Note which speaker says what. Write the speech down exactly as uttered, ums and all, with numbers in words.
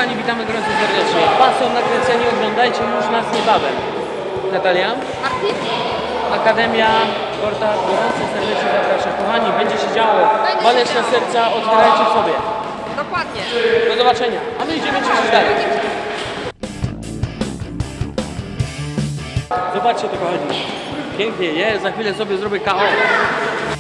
Speaker 1: kochani, witamy gorąco serdecznie. Pasją nakręceni, oglądajcie już nas niebawem. Natalia?
Speaker 2: Martin?
Speaker 1: Akademia Sporta gorąco serdecznie zaprasza. Kochani, będzie się działo. Waleczne serca, otwierajcie w sobie.
Speaker 2: Dokładnie.
Speaker 1: Do zobaczenia. A my idziemy ćwiczyć dalej. Zobaczcie to, kochani. Pięknie jest. Za chwilę sobie zrobię K O.